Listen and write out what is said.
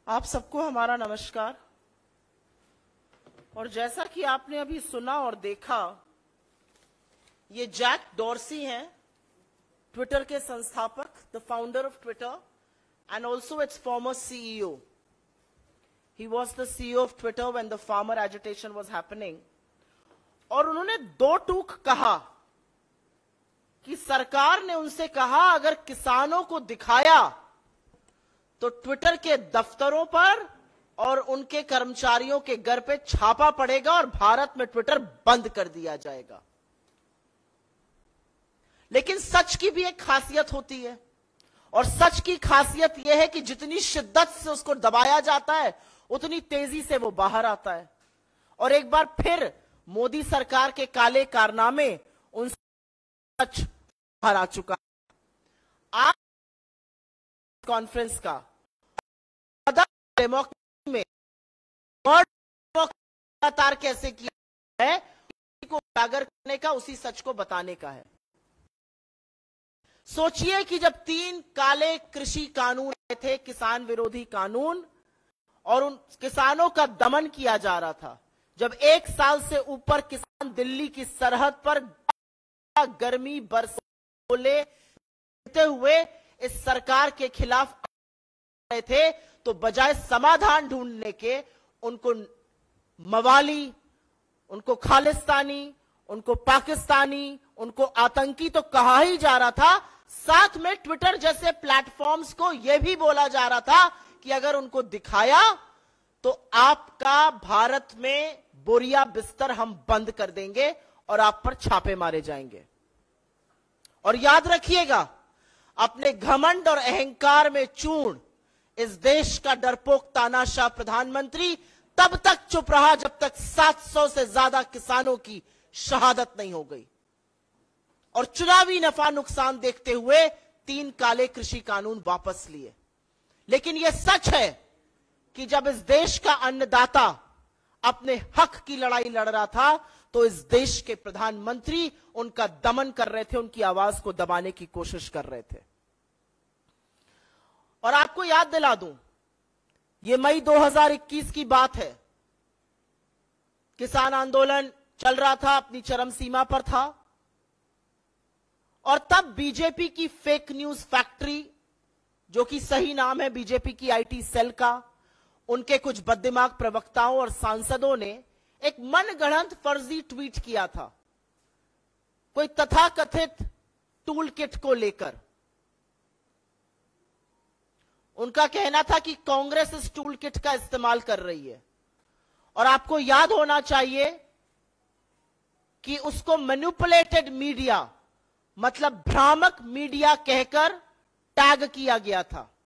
आप सबको हमारा नमस्कार। और जैसा कि आपने अभी सुना और देखा, ये जैक डॉर्सी हैं, ट्विटर के संस्थापक, the founder of Twitter and also its former CEO. He was the CEO of Twitter when the farmer agitation was happening. और उन्होंने दो टूक कहा कि सरकार ने उनसे कहा अगर किसानों को दिखाया तो ट्विटर के दफ्तरों पर और उनके कर्मचारियों के घर पे छापा पड़ेगा और भारत में ट्विटर बंद कर दिया जाएगा। लेकिन सच की भी एक खासियत होती है, और सच की खासियत यह है कि जितनी शिद्दत से उसको दबाया जाता है उतनी तेजी से वो बाहर आता है। और एक बार फिर मोदी सरकार के काले कारनामे उन सच बाहर आ चुका है। आज कॉन्फ्रेंस का डेमोक्रेसी में लगातार कैसे किया है को उजागर करने का, उसी सच को बताने का है। सोचिए कि जब 3 काले कृषि कानून आए थे, किसान विरोधी कानून, और उन किसानों का दमन किया जा रहा था, जब 1 साल से ऊपर किसान दिल्ली की सरहद पर गर्मी बरसात बोले हुए इस सरकार के खिलाफ रहे थे, तो बजाय समाधान ढूंढने के उनको मवाली, उनको खालिस्तानी, उनको पाकिस्तानी, उनको आतंकी तो कहा ही जा रहा था। साथ में ट्विटर जैसे प्लेटफॉर्म्स को यह भी बोला जा रहा था कि अगर उनको दिखाया तो आपका भारत में बोरिया बिस्तर हम बंद कर देंगे और आप पर छापे मारे जाएंगे। और याद रखिएगा, अपने घमंड और अहंकार में चूर्ण इस देश का डरपोक तानाशाह प्रधानमंत्री तब तक चुप रहा जब तक 700 से ज्यादा किसानों की शहादत नहीं हो गई। और चुनावी नफा नुकसान देखते हुए 3 काले कृषि कानून वापस लिए। लेकिन यह सच है कि जब इस देश का अन्नदाता अपने हक की लड़ाई लड़ रहा था तो इस देश के प्रधानमंत्री उनका दमन कर रहे थे, उनकी आवाज को दबाने की कोशिश कर रहे थे। और आपको याद दिला दूं, यह मई 2021 की बात है। किसान आंदोलन चल रहा था, अपनी चरम सीमा पर था, और तब बीजेपी की फेक न्यूज फैक्ट्री, जो कि सही नाम है बीजेपी की IT सेल का, उनके कुछ बददिमाग प्रवक्ताओं और सांसदों ने एक मनगढ़ंत फर्जी ट्वीट किया था, कोई तथाकथित टूल किट को लेकर। उनका कहना था कि कांग्रेस इस टूल किट का इस्तेमाल कर रही है। और आपको याद होना चाहिए कि उसको मैनिपुलेटेड मीडिया, मतलब भ्रामक मीडिया कहकर टैग किया गया था।